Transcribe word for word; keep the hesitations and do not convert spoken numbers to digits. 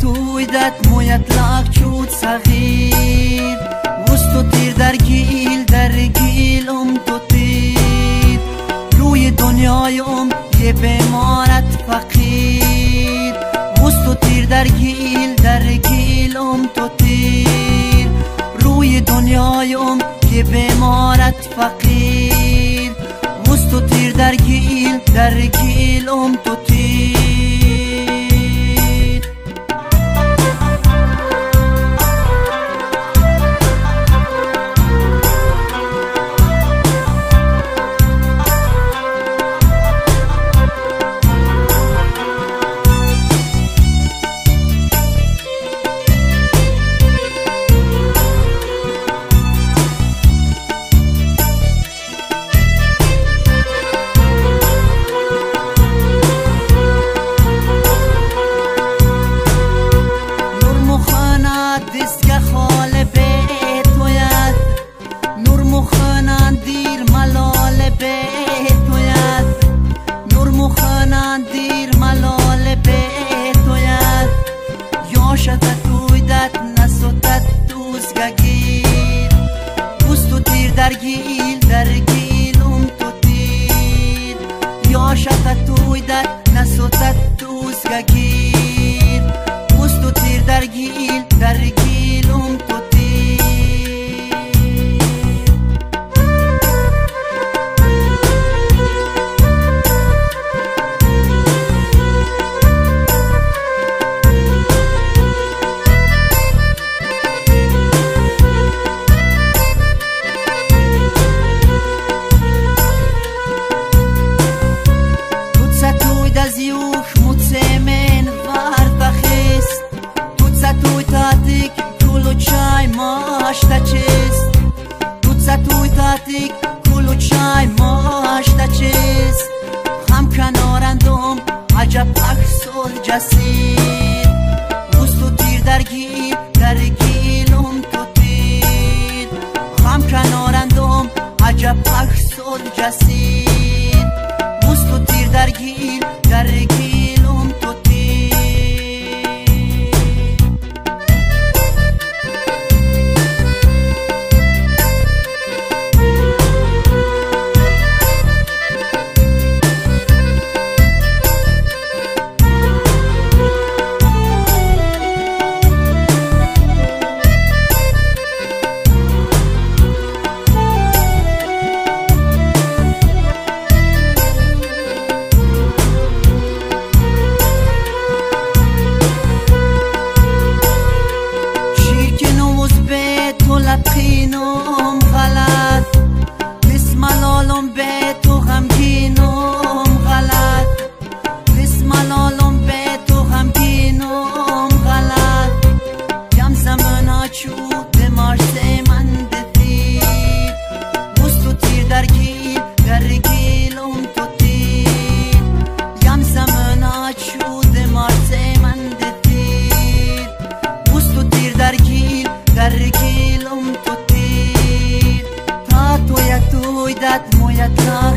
تویدت مویت لاک چود صغیر وستو تیر در گیل در گیل ام تو تیر روی دنیای ام یه بیمارت فقیر وستو تیر در گیل در گیل ام تو تیر روی دنیای ام یه بیمارت فقیر وستو تیر در گیل در گیل ام تو تیر دستگاه خال بیت توید نور مخانان دیر ملال بیت توید نور مخانان دیر ملال بیت توید یاشت تویدت نسوتت دوزگاه گیر بستو تیر در گیل در گیل ام تو تیر یاشت تویدت نسوتت دوزگاه گیر بستو تیر در گیل در گیل ام تو تیر توتسا توید از یوش متسمن ورفخست توتسا توید تاتیک کلو چای ماشتا چست توتسا توید تاتیک کلو چای ماشتا چست هم کنارندم عجب اکسل جسید وستو تیر در گیل در گیل ام تو تیر هم کنارندم عجب اکسل جسید وستو تیر در گیل در گیل ام تو تیر لبخینم غلط بسم لالم به تو غمگینم غلط بسم لالم به تو غمگینم غلط یم زمان چود مارس من دتیر وستو تیر در گیل در گیل ام تو تیر یم زمان چود مارس من دتیر وستو تیر در گیل در گیل ام تو تیر تا تویت تویدت مویت